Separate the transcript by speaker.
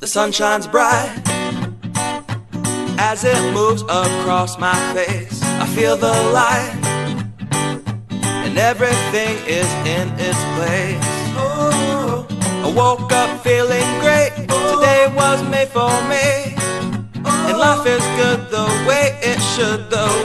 Speaker 1: The sun shines bright as it moves across my face. I feel the light and everything is in its place. Oh, I woke up feeling great. Today was made for me, and life is good the way it should, the